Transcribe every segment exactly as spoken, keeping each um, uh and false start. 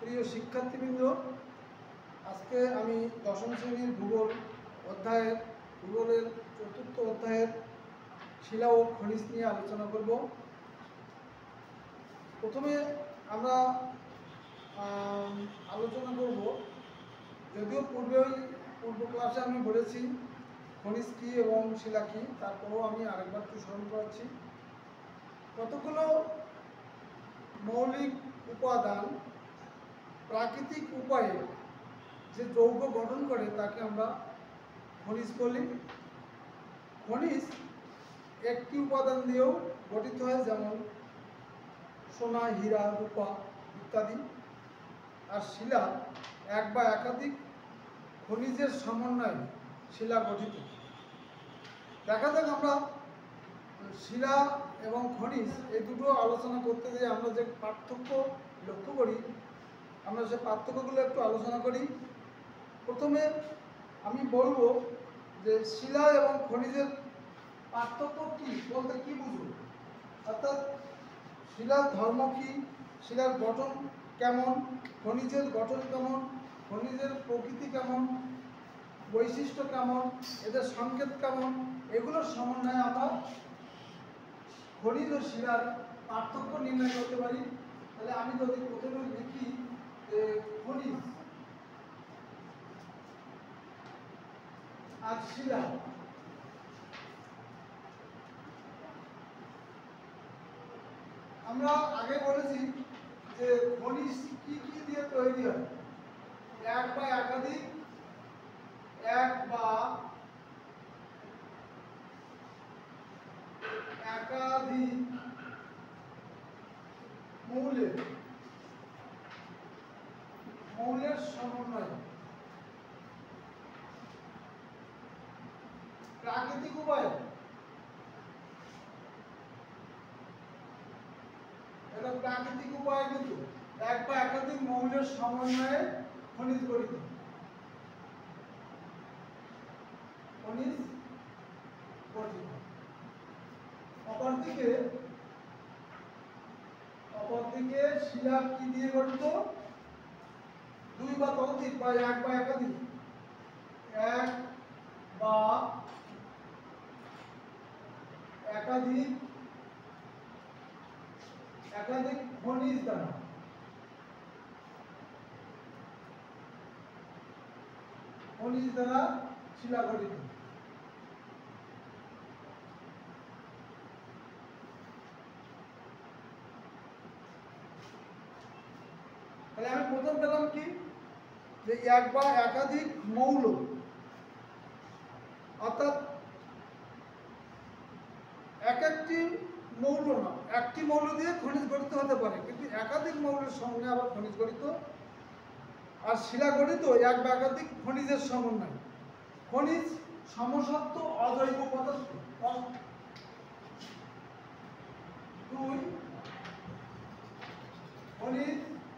প্রিয় শিক্ষার্থীবৃন্দ, আজকে আমি দশম শ্রেণীর ভূগোল অধ্যায়ের ভূগোলের চতুর্থ অধ্যায়ের শিলা ও খনিজ নিয়ে আলোচনা করব। প্রথমে আমরা আলোচনা করব, যদিও পূর্বেই পূর্ব ক্লাসে আমি বলেছি খনিজ কী এবং শিলা কী, তারপরেও আমি আরেকবার একটু স্মরণ করাচ্ছি। কতগুলো মৌলিক উপাদান প্রাকৃতিক উপায়ে যে যৌগ গঠন করে তাকে আমরা খনিজ বলি। খনিজ একটি উপাদান দিয়েও গঠিত হয়, যেমন সোনা, হীরা, রূপা ইত্যাদি। আর শিলা এক বা একাধিক খনিজের সমন্বয়ে শিলা গঠিত। দেখা যাক আমরা শিলা এবং খনিজ এই দুটো আলোচনা করতে গিয়ে আমরা যে পার্থক্য লক্ষ্য করি, আমরা সে পার্থক্যগুলো একটু আলোচনা করি। প্রথমে আমি বলবো যে শিলা এবং খনিজের পার্থক্য কী বলতে কী বুঝব, অর্থাৎ শিলার ধর্ম কী, শিলার গঠন কেমন, খনিজের গঠন কেমন, খনিজের প্রকৃতি কেমন, বৈশিষ্ট্য কেমন, এদের সংকেত কেমন, এগুলোর সমন্বয়ে আমরা খনিজ ও শিলার পার্থক্য নির্ণয় করতে পারি। তাহলে আমি যদি প্রথমে লিখি যে খনিজ আর শিলা, আমরা আগে বলেছি যে খনিজ কি কি দিয়ে তৈরি হয়। এক বা একাধিক এক বা একাধিক মৌলের মৌলের সমন্বয়। প্রাকৃতিক উপায়, এটা প্রাকৃতিক উপায় কিন্তু এক বা একাধিক মৌলের সমন্বয়ে খনিজ গঠিত। খনিজ গঠিত। অপরদিকে অপরদিকে শিলা কি দিয়ে গঠিত? দুই বা ততোধিক বা এক বা একাধিক এক বা একাধিক একাধিক খনিজ দ্বারা খনিজ দ্বারা শিলা গঠিত। তাহলে আমি প্রথম পেলাম কি, যে এক বা একাধিক মৌল, অর্থাৎ এক একটি মৌল না, একটি মৌল দিয়ে খনিজ গঠিত হতে পারে, কিন্তু একাধিক মৌলের সঙ্গে আবার খনিজ গঠিত। আর শিলা গঠিত এক বা একাধিক খনিজের সমন্বয়। খনিজ সমসত্ব অজৈব পদার্থ। দুই, খনিজ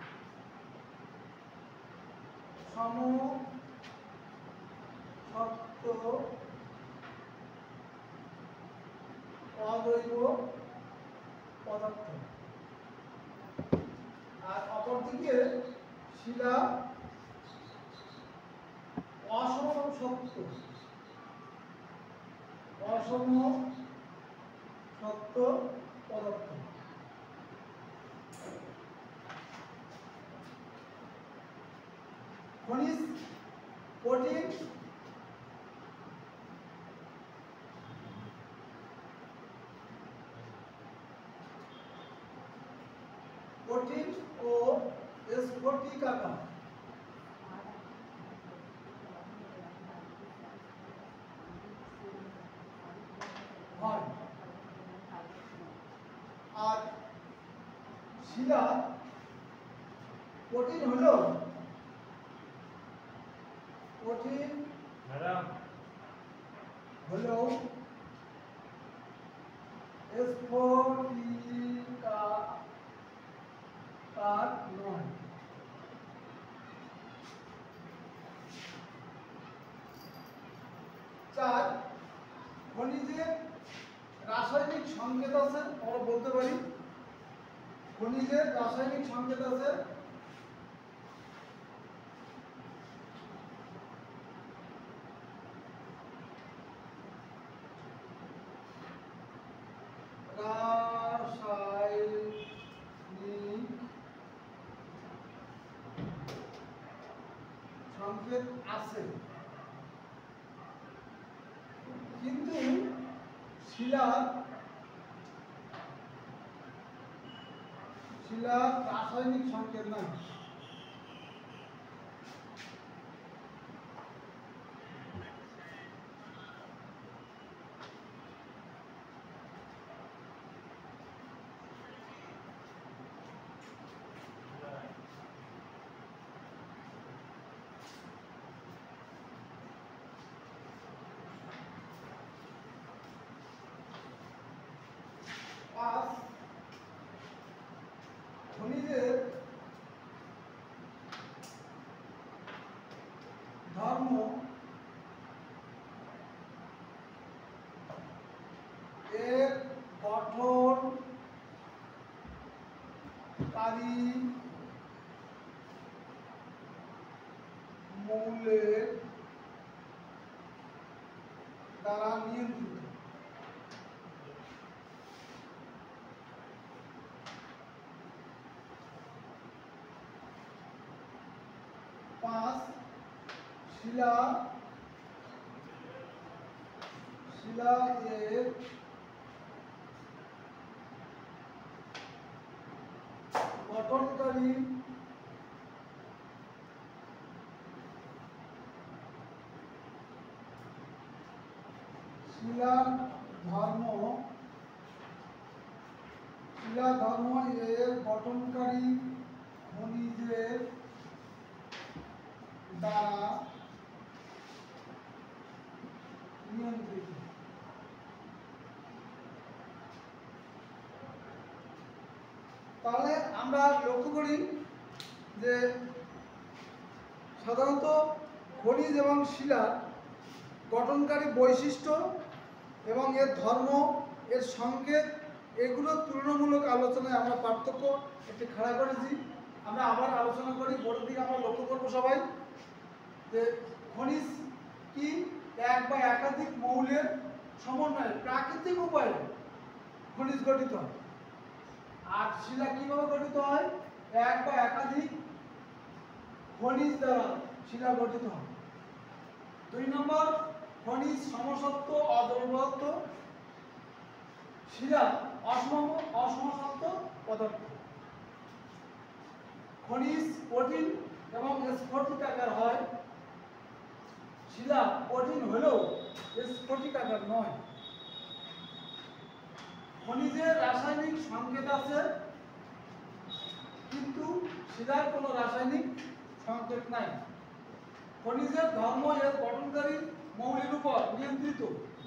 সমসত্ব অজৈব পদার্থ। আর অপরদিকে শিলা অসমসত্ব অসমসত্ব পদার্থ। খনিজ কঠিন কঠিন ও স্ফটিকাকার। হয়। আর শিলা কঠিন হলো কঠিন হলো স্ফটিকাকার নয়। চার, খনিজের রাসায়নিক সংকেত আছে, আমরা বলতে পারি খনিজের রাসায়নিক সংকেত আছে রাসায়নিক সংকেত আছে, কিন্তু শিলার শিলার রাসায়নিক সংকেত নাই। পাঁচ, খনিজের ধর্ম এর গঠনকারী মৌলের দ্বারা নিয়ন্ত্রিত। পাঁচ, শিলা শিলা এর গঠনকারী শিলার ধর্ম শিলা ধর্ম এর গঠনকারী খনিজের দ্বারা নিয়ন্ত্রিত। তাহলে আমরা লক্ষ্য করি যে সাধারণত খনিজ এবং শিলার গঠনকারী বৈশিষ্ট্য এবং এর ধর্ম, এর সংকেত, এগুলোর তুলনামূলক আলোচনায় আমরা পার্থক্য একটি খাড়া করেছি। আমরা আবার আলোচনা করি, বোর্ডের দিকে আমরা লক্ষ্য করবো সবাই যে খনিজ কি এক বা একাধিক মৌলের সমন্বয়ে প্রাকৃতিক উপায়ে খনিজ গঠিত হয়। আর শিলা কিভাবে গঠিত হয়? এক বা একাধিক খনিজ দ্বারা শিলা গঠিত হয়। দুই নম্বর, খনিজ সমসত্ব অদ্রবত্ব, শিলা অসম অসমসত্ব পদার্থ। খনিজ কঠিন এবং স্ফটিকাকার হয়, শিলা কঠিন হলেও স্ফটিকাকার নয়। খনিজের রাসায়নিক সংকেত আছে, কিন্তু শিলার কোনো রাসায়নিক সংকেত নাই। খনিজের ধর্ম এর গঠনকারী মৌলের উপর নিয়ন্ত্রিত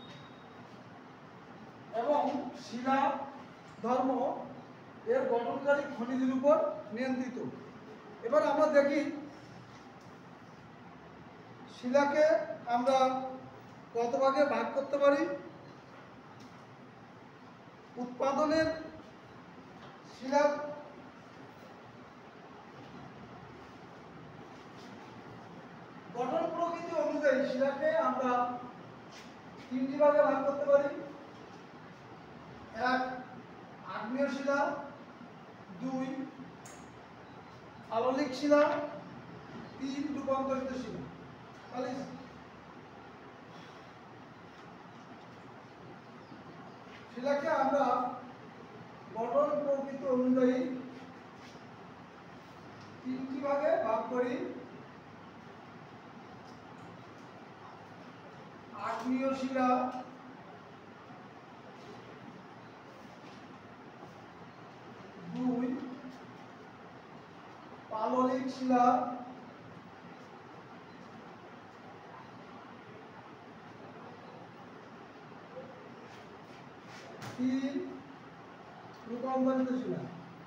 এবং শিলা ধর্ম এর গঠনকারী খনিজের উপর নিয়ন্ত্রিত। এবার আমরা দেখি শিলাকে আমরা কত ভাগে ভাগ করতে পারি। উৎপাদনের শিলা গঠন প্রকৃতি অনুযায়ী শিলাকে আমরা তিনটি ভাগে ভাগ করতে পারি। এক, আগ্নেয় শিলা। দুই, আললিক শিলা। তিন, রূপান্তরিত শিলা। শিলাকে আমরা গঠন প্রকৃতি অনুযায়ী তিনটি ভাগে ভাগ করি। আগ্নেয় শিলা, দুই, পাললিক শিলা, তিন, রূপান্তরিত শিলা।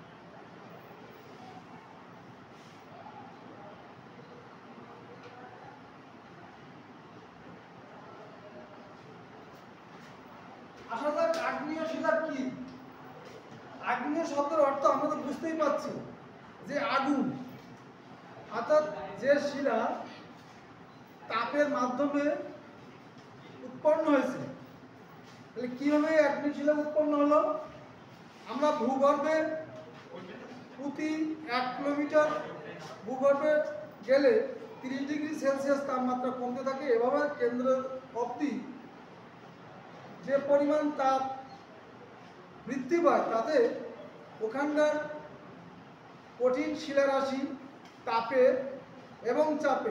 আসা যাক আগ্নেয় শিলা কি। আগ্নেয় শব্দের অর্থ আমরা তো বুঝতেই পারছি যে আগুন, অর্থাৎ যে শিলা তাপের মাধ্যমে উৎপন্ন হয়েছে। তাহলে কিভাবে আগ্নেয় শিলা উৎপন্ন হলো? আমরা ভূগর্ভে প্রতি এক কিলোমিটার ভূগর্ভে গেলে তিরিশ ডিগ্রি সেলসিয়াস তাপমাত্রা কমতে থাকে। এভাবে কেন্দ্র অবধি যে পরিমাণ তাপ বৃদ্ধি পায় তাতে ওখানকার কঠিন শিলারাশি তাপে এবং চাপে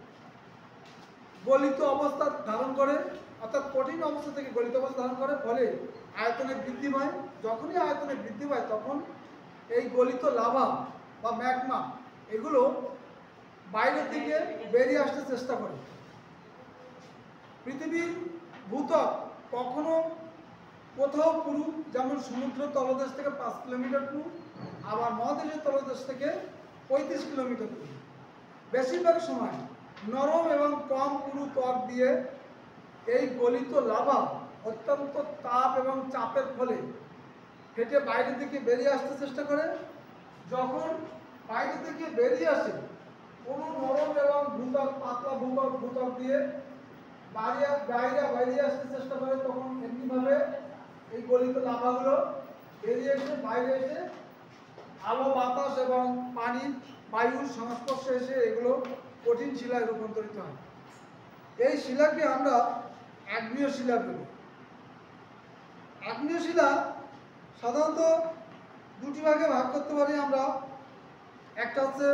গলিত অবস্থা ধারণ করে, অর্থাৎ কঠিন অবস্থা থেকে গলিত অবস্থা ধারণ করে, ফলে আয়তনে বৃদ্ধি পায়। যখনই আয়তনে বৃদ্ধি পায় তখন এই গলিত লাভা বা ম্যাগমা এগুলো বাইরের দিকে বেরিয়ে আসতে চেষ্টা করে। পৃথিবীর ভূত্বক কখনো কোথাও পুরু, যেমন সমুদ্র তলদেশ থেকে পাঁচ কিলোমিটার পুরু, আবার মহাদেশের তলদেশ থেকে পঁয়ত্রিশ কিলোমিটার পুরু। বেশিরভাগ সময় নরম এবং কম পুরু ত্বক দিয়ে এই গলিত লাভা অত্যন্ত তাপ এবং চাপের ফলে ফেটে বাইরের দিকে বেরিয়ে আসতে চেষ্টা করে। যখন বাইরে থেকে বেরিয়ে আসে কোনো নরম এবং ভূত্বক পাতলা ভূত্বক ভূত্বক দিয়ে বাইরে বাইরে বেরিয়ে আসতে চেষ্টা করে, তখন এমনিভাবে এই গলিত লাভাগুলো বেরিয়ে এসে বাইরে এসে আলো বাতাস এবং পানির বায়ুর সংস্পর্শে এসে এগুলো কঠিন শিলায় রূপান্তরিত হয়। এই শিলাকে আমরা আগ্নেয় শিলা বলি। আগ্নেয় শিলা সাধারণত দুটি ভাগে ভাগ করতে পারি আমরা। একটা হচ্ছে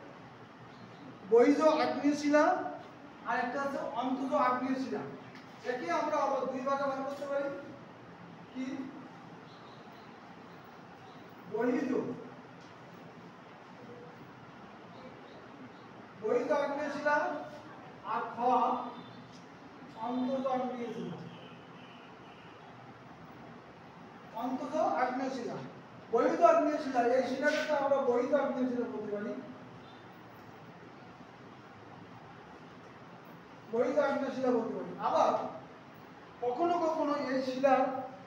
বহিজ আগ্নেয় শিলা আর একটা হচ্ছে অন্তজ আগ্নেয় শিলা। একে আমরা আবার দুই ভাগে ভাগ করতে পারি। কি? বহিজ বহিজ আগ্নেয় শিলা আর খ অন্তজ আগ্নেয় শিলা। অন্তজ আগ্নেয় শিলা, বহিজ আগ্নেয় শিলা, এই শিলাটাকে আমরা বহিজ আগ্নেয় শিলা বলতে পারি। বহিজ আগ্নেয় শিলা বলতে পারি। আবার কখনো কখনো এই শিলার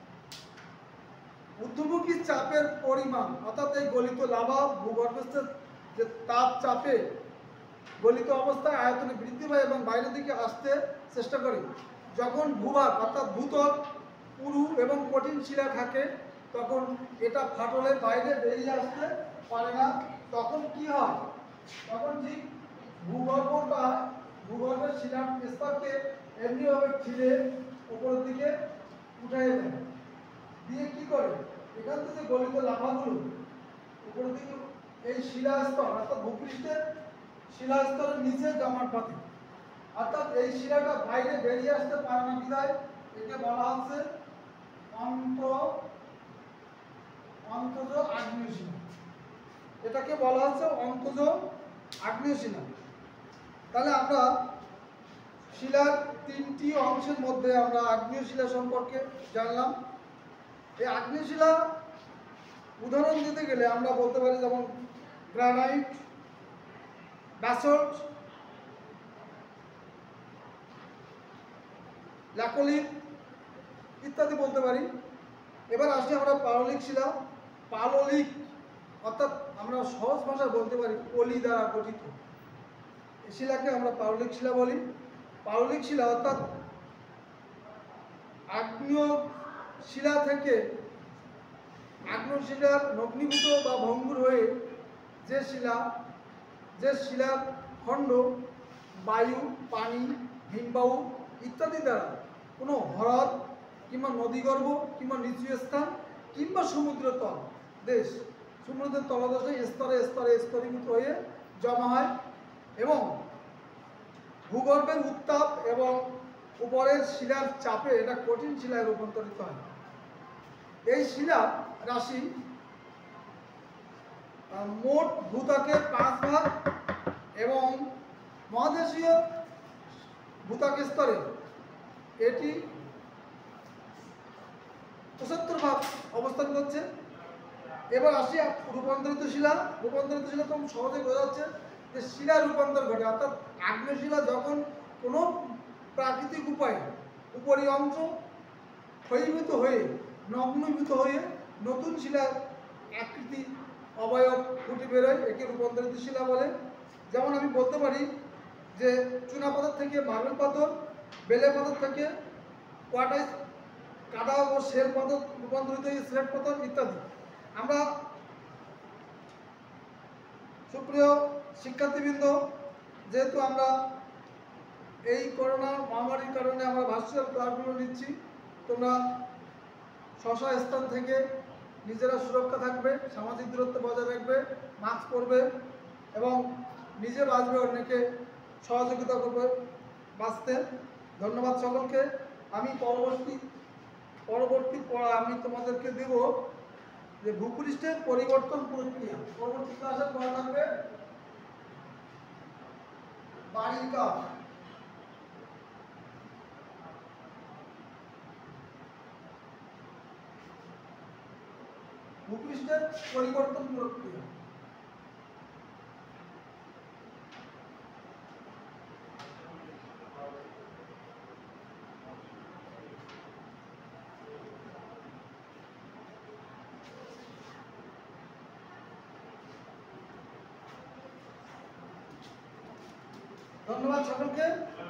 ঊর্ধ্বমুখী চাপের পরিমাণ, অর্থাৎ এই গলিত লাভা ভূগর্ভস্থ যে তাপ চাপে গলিত অবস্থায় আয়তনে বৃদ্ধি পায় এবং বাইরের দিকে আসতে চেষ্টা করে। যখন ভূভাগ অর্থাৎ ভূত্বক পুরু এবং কঠিন শিলা থাকে তখন এটা ফাটলে বাইরে বেরিয়ে আসতে পারে না। তখন কি হয়? তখন ঠিক ভূগর্ভটা ভূগর্ভের শিলার স্তরকে এমনিভাবে ছিঁড়ে উপরের দিকে উঠাই দেয়, দিয়ে কি করে এখান থেকে গলিত লাভাগুলো উপরের দিকে এই শিলাস্তর অর্থাৎ ভূপৃষ্ঠের শিলাস্তরের নিচে জমাট বাঁধে। অর্থাৎ এই শিলাটা বাইরে বেরিয়ে আসতে পারে না বিধায় একে বলা হচ্ছে অন্ত অন্তজ আগ্নেয় শিলা। এটাকে বলা হচ্ছে অন্তজ আগ্নেয় শিলা। তাহলে আমরা শিলার তিনটি অংশের মধ্যে আমরা আগ্নেয় শিলা সম্পর্কে জানলাম। এই আগ্নেয় শিলা উদাহরণ দিতে গেলে আমরা বলতে পারি যেমন গ্রানাইট, ব্যাসল্ট, ল্যাকোলিথ ইত্যাদি বলতে পারি। এবার আসি আমরা পাললিক শিলা। পাললিক অর্থাৎ আমরা সহজ ভাষায় বলতে পারি পলি দ্বারা গঠিত এই শিলাকে আমরা পাললিক শিলা বলি। পাললিক শিলা অর্থাৎ আগ্নেয় শিলা থেকে আগ্নেয় শিলার নগ্নীভূত বা ভঙ্গুর হয়ে যে শিলা যে শিলার খণ্ড বায়ু, পানি, হিমবাহু ইত্যাদি দ্বারা কোনো হ্রদ কিংবা নদীগর্ভ কিংবা নিচু স্থান কিংবা সমুদ্র তল দেশ সমুদ্রের তলদেশে স্তরে স্তরে স্তরীভূত হয়ে জমা হয় এবং ভূগর্ভের উত্তাপ এবং উপরের শিলার চাপে এটা কঠিন শিলায় রূপান্তরিত হয়। এই শিলা রাশি মোট ভূত্বকের পাঁচ ভাগ এবং মহাদেশীয় ভূত্বক স্তরে এটি পঁচাত্তর ভাগ অবস্থান করছে। এবার আসি রূপান্তরিত শিলা। রূপান্তরিত শিলা খুব সহজে বোঝা যাচ্ছে যে শিলা রূপান্তর ঘটে, অর্থাৎ আগ্নেয় শিলা যখন কোনো প্রাকৃতিক উপায়ে উপরি অংশ ক্ষয়ীভূত হয়ে নগ্নীভূত হয়ে নতুন শিলার আকৃতি অবয়ব ফুটে বেরোয়, একে রূপান্তরিত শিলা বলে। যেমন আমি বলতে পারি যে চুনা পাথর থেকে মার্বেল পাথর, বেলে পাথর থেকে কোয়াটাইস কাদা ও শেল পাথর রূপান্তরিত হয়ে স্লেট পাথর ইত্যাদি। আমরা সুপ্রিয় শিক্ষার্থীবৃন্দ, যেহেতু আমরা এই করোনা মহামারীর কারণে আমরা ভার্চুয়াল ক্লাসগুলো নিচ্ছি, তোমরা স্ব স্থান থেকে নিজেরা সুরক্ষা থাকবে, সামাজিক দূরত্ব বজায় রাখবে, মাস্ক পরবে এবং নিজে বাঁচবে, অন্যকে সহযোগিতা করবে বাঁচতে। ধন্যবাদ সকলকে। আমি পরবর্তী পরবর্তী আমি তোমাদেরকে দেব যে ভূপৃষ্ঠের পরিবর্তন প্রক্রিয়া। পরবর্তী ক্লাসে পড়া থাকবে বাড়ির কাজ। ভূপৃষ্ঠের পরিবর্তন প্রক্রিয়া। ধন্যবাদ সকলকে।